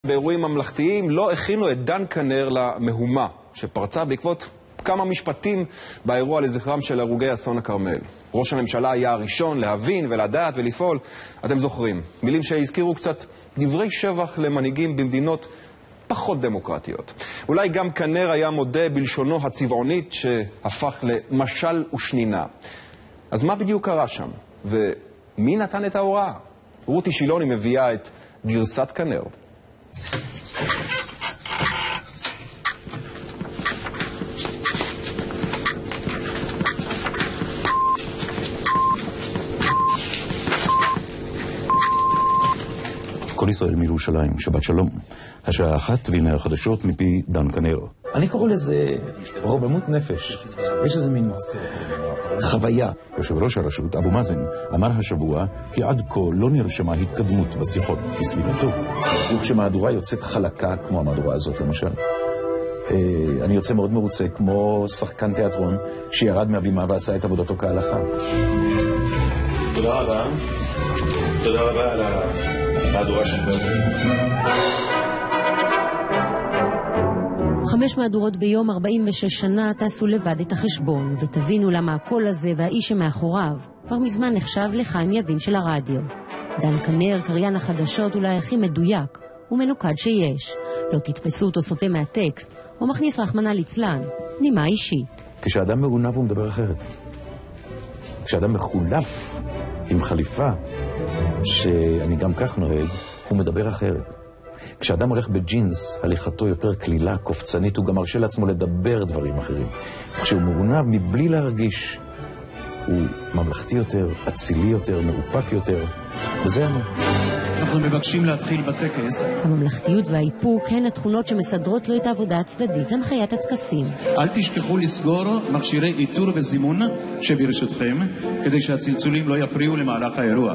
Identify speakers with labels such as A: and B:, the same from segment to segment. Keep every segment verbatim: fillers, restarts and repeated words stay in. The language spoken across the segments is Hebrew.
A: באירועים ממלכתיים לא הכינו את דן כנר למהומה שפרצה בעקבות כמה משפטים באירוע לזכרם של הרוגי אסון הכרמל. ראש הממשלה היה הראשון להבין ולדעת ולפעול. אתם זוכרים, מילים שהזכירו קצת דברי שבח למנהיגים במדינות פחות דמוקרטיות. אולי גם כנר היה מודה בלשונו הצבעונית שהפך למשל ושנינה. אז מה בדיוק קרה שם? ומי נתן את ההוראה? רותי שילוני מביאה את גרסת כנר.
B: כל ישראל מירושלים, שבת שלום. השעה אחת והנה החדשות מפי דן כנר. אני קורא לזה רוממות נפש. יש איזה מין חוויה. יושב ראש הרשות, אבו מאזן, אמר השבוע כי עד כה לא נרשמה התקדמות בשיחות בסביבתו. וכשמהדורה יוצאת חלקה, כמו המהדורה הזאת למשל, אני יוצא מאוד מרוצה, כמו שחקן תיאטרון שירד מהבימה ועשה את עבודתו כהלכה. תודה רבה. תודה רבה על המהדורה של בזמן.
C: חמש מהדורות ביום, ארבעים ושש שנה, תעשו לבד את החשבון ותבינו למה הקול הזה והאיש שמאחוריו כבר מזמן נחשב לחיים יבין של הרדיו. דן כנר, קריין החדשות, אולי הכי מדויק ומנוקד שיש. לא תתפסו אותו סוטה מהטקסט או מכניס רחמנא ליצלן, נימה אישית.
B: כשאדם מעונב הוא מדבר אחרת. כשאדם מחולף עם חליפה שאני גם כך נוהג, הוא מדבר אחרת. כשאדם הולך בג'ינס, הליכתו יותר כלילה, קופצנית, הוא גם מרשה לעצמו לדבר דברים אחרים. כשהוא מעונב מבלי להרגיש, הוא ממלכתי יותר, אצילי יותר, מאופק יותר, וזה אני.
D: אנחנו מבקשים להתחיל בטקס.
C: הממלכתיות והאיפוק הן התכונות שמסדרות לו את העבודה הצדדית, הנחיית הטקסים.
D: אל תשכחו לסגור מכשירי איתור וזימון שברשותכם, כדי שהצלצולים לא יפריעו למהלך האירוע.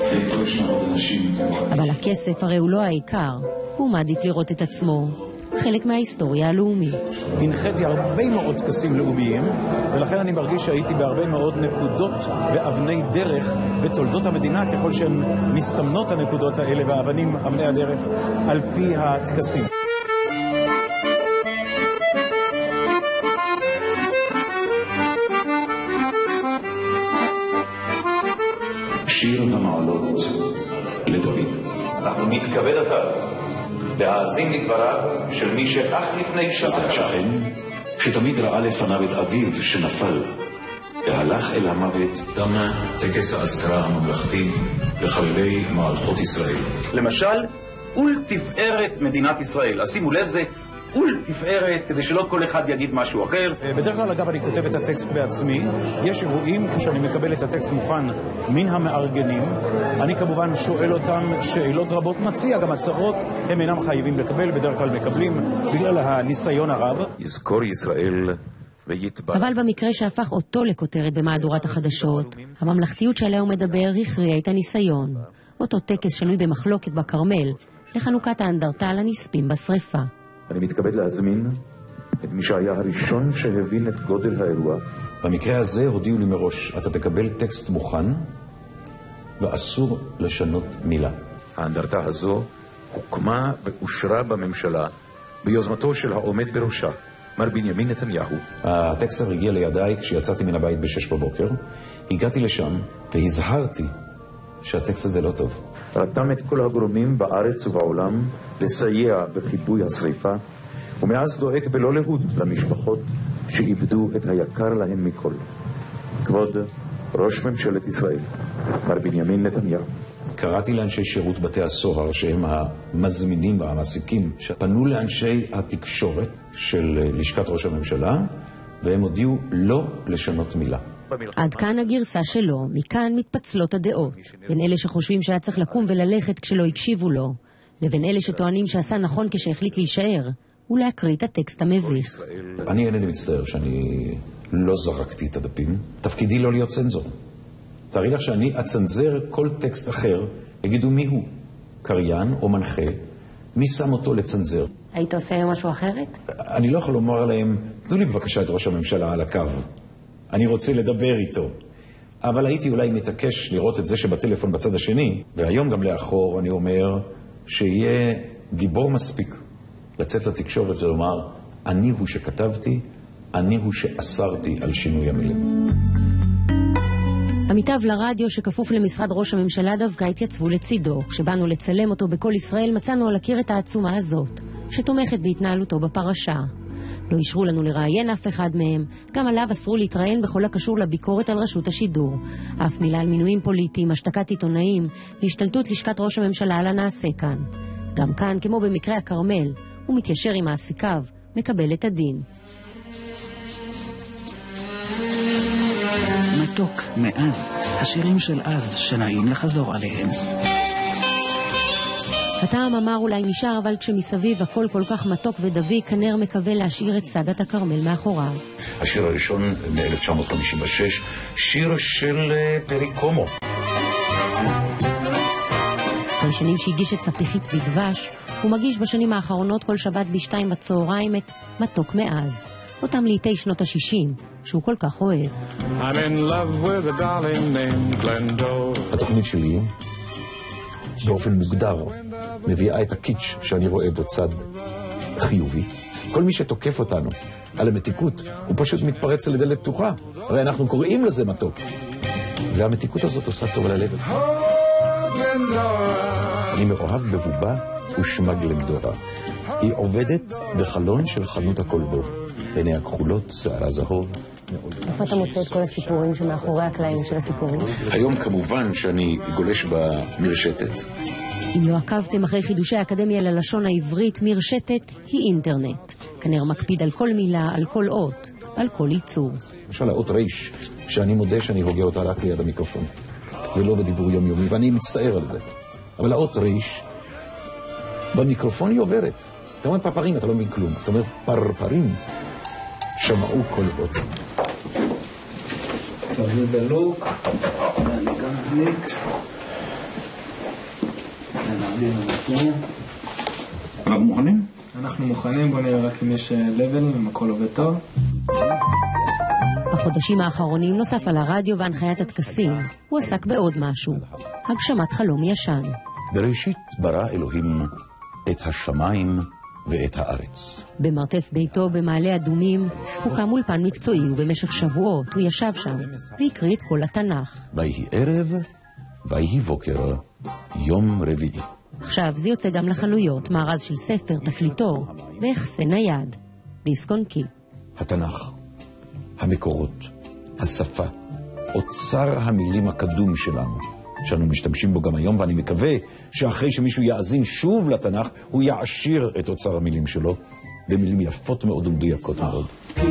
C: אבל הכסף הרי הוא לא העיקר, הוא מעדיף לראות את עצמו חלק מההיסטוריה הלאומית.
B: הנחיתי הרבה מאוד טקסים לאומיים, ולכן אני מרגיש שהייתי בהרבה מאוד נקודות ואבני דרך בתולדות המדינה, ככל שהן מסתמנות הנקודות האלה והאבנים, אבני הדרך, על פי הטקסים.
E: שיר המעלות לדוד. אנחנו מתכבד עתה להאזין לדבריו של מי שאך לפני שעה.
B: זה השכן שתמיד ראה לפניו את אביו שנפל והלך אל המוות. תם טקס האזכרה הממלכתי לחללי מערכות ישראל.
F: למשל, ולתפארת מדינת ישראל. אז שימו לב, זה ולתפארת, כדי שלא כל אחד יגיד משהו אחר.
B: בדרך כלל, אגב, אני כותב את הטקסט בעצמי. יש אירועים כשאני מקבל את הטקסט מוכן מן המארגנים. אני כמובן שואל אותם שאלות רבות, מציע גם הצעות, הם אינם חייבים לקבל, בדרך כלל מקבלים בגלל הניסיון הרב.
E: יזכור ישראל ויתברך.
C: אבל במקרה שהפך אותו לכותרת במהדורת החדשות, הממלכתיות שעליה הוא מדבר הכריעה את הניסיון. אותו טקס שנוי במחלוקת בכרמל, לחנוכת האנדרטה לנספים בשריפה.
E: אני מתכבד להזמין את מי שהיה הראשון שהבין את גודל האירוע.
B: במקרה הזה הודיעו לי מראש, אתה תקבל טקסט מוכן ואסור לשנות מילה.
E: האנדרטה הזו הוקמה ואושרה בממשלה ביוזמתו של העומד בראשה, מר בנימין נתניהו.
B: הטקסט הזה הגיע לידיי כשיצאתי מן הבית בשש בבוקר. הגעתי לשם והזהרתי שהטקסט הזה לא טוב.
E: רתם את כל הגורמים בארץ ובעולם לסייע בכיבוי השריפה, ומאז דואג בלא לאות למשפחות שאיבדו את היקר להם מכל. כבוד ראש ממשלת ישראל, מר בנימין נתניהו.
B: קראתי לאנשי שירות בתי הסוהר, שהם המזמינים והמעסיקים, שפנו לאנשי התקשורת של לשכת ראש הממשלה, והם הודיעו לא לשנות מילה.
C: עד כאן הגרסה שלו, מכאן מתפצלות הדעות. בין אלה שחושבים שהיה צריך לקום וללכת כשלא הקשיבו לו, לבין אלה שטוענים שעשה נכון כשהחליט להישאר, ולהקריא את הטקסט המביך.
B: אני אינני מצטער שאני לא זרקתי את הדפים. תפקידי לא להיות צנזור. תראי לך שאני אצנזר כל טקסט אחר, יגידו מי הוא, קריין או מנחה, מי שם אותו לצנזר.
C: היית עושה היום משהו אחרת?
B: אני לא יכול לומר להם, תנו לי בבקשה את ראש הממשלה על הקו. אני רוצה לדבר איתו. אבל הייתי אולי מתעקש לראות את זה שבטלפון בצד השני, והיום גם לאחור אני אומר שיהיה גיבור מספיק לצאת לתקשורת ולומר, אני הוא שכתבתי, אני הוא שאסרתי על שינוי המילים.
C: עמיתיו לרדיו שכפוף למשרד ראש הממשלה דווקא התייצבו לצידו. כשבאנו לצלם אותו בכל ישראל מצאנו על הקיר את העצומה הזאת, שתומכת בהתנהלותו בפרשה. לא אישרו לנו לראיין אף אחד מהם, גם עליו אסרו להתראיין בכל הקשור לביקורת על רשות השידור. אף מילה על מינויים פוליטיים, השתקת עיתונאים והשתלטות לשכת ראש הממשלה על הנעשה כאן. גם כאן, כמו במקרה הכרמל, הוא מתיישר עם מעסיקיו, מקבל את הדין.
G: מתוק מאז, השירים של אז שנעים לחזור עליהם.
C: הטעם אמר אולי נשאר, אבל כשמסביב הכל כל כך מתוק ודבי, כנר מקווה להשאיר את סגת הכרמל מאחוריו.
B: השיר הראשון מ-אלף תשע מאות חמישים ושש, שיר של פריקומו.
C: כל שנים שהגיש את ספיחית בדבש, הוא מגיש בשנים האחרונות כל שבת בשתיים בצהריים את מתוק מאז, אותם לעיתי שנות ה-שישים, שהוא כל כך אוהב.
H: I'm in love with a darling named Glendo.
B: התוכנית שלי באופן מוגדר מביאה את הקיץ' שאני רואה בו צד חיובי. כל מי שתוקף אותנו על המתיקות הוא פשוט מתפרץ על דלת פתוחה, הרי אנחנו קוראים לזה מתוק, והמתיקות הזאת עושה טוב על הלב. אני מאוהב בבובה ושמה גלנדורה. היא עובדת בחלון של חנות הכלבו, עיני הכחולות, שערה זהוב.
C: איפה אתה מוצא את כל הסיפורים שמאחורי הקלעים של הסיפורים?
B: היום כמובן שאני גולש במרשתת.
C: אם לא עקבתם אחרי חידושי האקדמיה ללשון העברית, מרשתת היא אינטרנט. כנר מקפיד על כל מילה, על כל אות, על כל ייצור. למשל האות ריש, שאני מודה שאני הוגה אותה רק ליד המיקרופון, ולא בדיבור יומיומי, ואני מצטער על זה. אבל האות ריש, במיקרופון היא עוברת. אתה אומר פרפרים, אתה לא מבין כלום. אתה אומר פרפרים, שמעו כל אות.
I: תביא בלוק, ואני גם נעניק. ונעביר למקום.
B: אנחנו מוכנים?
I: אנחנו מוכנים, בוא נראה רק אם יש לבלים, אם הכל עובד טוב.
C: בחודשים האחרונים נוסף על הרדיו והנחיית הטקסים, הוא עסק בעוד משהו, הגשמת חלום ישן.
B: בראשית ברא אלוהים את השמיים ואת הארץ.
C: במרתף ביתו במעלה אדומים הוקם אולפן מקצועי, ובמשך שבועות הוא ישב שם והקריא את כל התנ"ך.
B: ויהי ערב, ויהי בוקר, יום רביעי.
C: עכשיו זה יוצא גם לחנויות, מארז של ספר, תקליטור והחסן נייד, דיסק און קי.
B: התנ"ך, המקורות, השפה, אוצר המילים הקדום שלנו, שאנו משתמשים בו גם היום, ואני מקווה שאחרי שמישהו יאזין שוב לתנ"ך, הוא יעשיר את אוצר המילים שלו במילים יפות מאוד ומדויקות מאוד.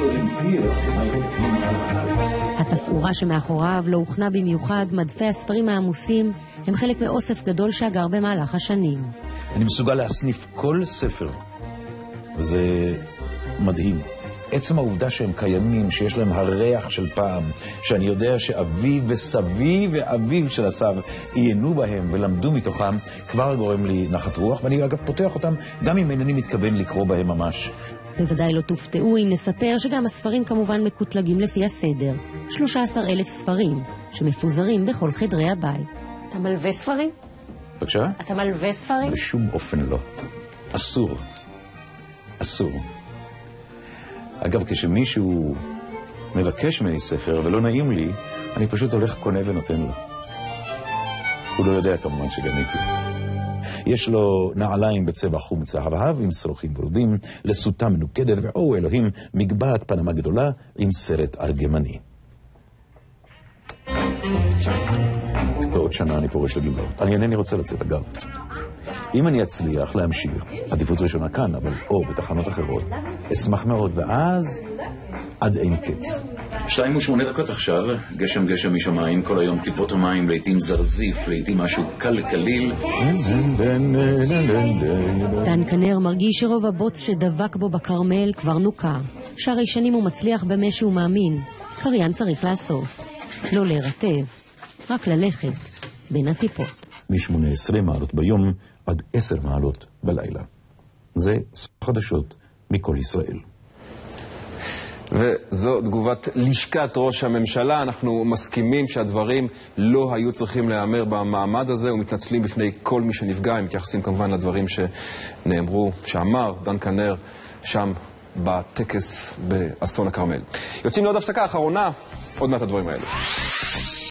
C: התפאורה שמאחוריו לא הוכנה במיוחד, מדפי הספרים העמוסים הם חלק מאוסף גדול שאגר במהלך השנים.
B: אני מסוגל להסניף כל ספר, וזה מדהים. עצם העובדה שהם קיימים, שיש להם הריח של פעם, שאני יודע שאבי וסבי ואביו של הסב עיינו בהם ולמדו מתוכם, כבר גורם לי נחת רוח, ואני אגב פותח אותם גם אם אינני מתכוון לקרוא בהם ממש.
C: בוודאי לא תופתעו אם נספר שגם הספרים כמובן מקוטלגים לפי הסדר. שלושה עשר אלף ספרים שמפוזרים בכל חדרי הבית. אתה מלווה ספרים?
B: בבקשה?
C: אתה מלווה ספרים?
B: בשום אופן לא. אסור. אסור. אגב, כשמישהו מבקש ממני ספר ולא נעים לי, אני פשוט הולך קונה ונותן לו. הוא לא יודע כמובן שגניתי. יש לו נעליים בצבע חום צהבהב עם שרוכים ורודים, לסוטה מנוקדת, ואו אלוהים, מגבעת פנמה גדולה עם סרט ארגמני. בעוד שנה אני פורש לגמלאות. אני אינני רוצה לצאת, אגב. אם אני אצליח להמשיך, עדיפות ראשונה כאן, אבל או בתחנות אחרות, אשמח מאוד, ואז עד אין קץ. שתיים ושמונה דקות עכשיו, גשם גשם משמיים, כל היום טיפות המים, לעתים זרזיף, לעתים משהו קל קליל.
C: דן כנר מרגיש שרוב הבוץ שדבק בו בכרמל כבר נוקע. שהרי שנים הוא מצליח במה שהוא מאמין, קריין צריך לעשות. לא להירטב, רק ללכת בין הטיפות.
B: מ-שמונה עשרה מעלות ביום עד עשר מעלות בלילה. זה חדשות מכל ישראל.
A: וזו תגובת לשכת ראש הממשלה. אנחנו מסכימים שהדברים לא היו צריכים להיאמר במעמד הזה, ומתנצלים בפני כל מי שנפגע. הם מתייחסים כמובן לדברים שנאמרו, שאמר דן כנר שם בטקס באסון הכרמל. יוצאים לעוד הפסקה אחרונה, עוד מעט הדברים האלה.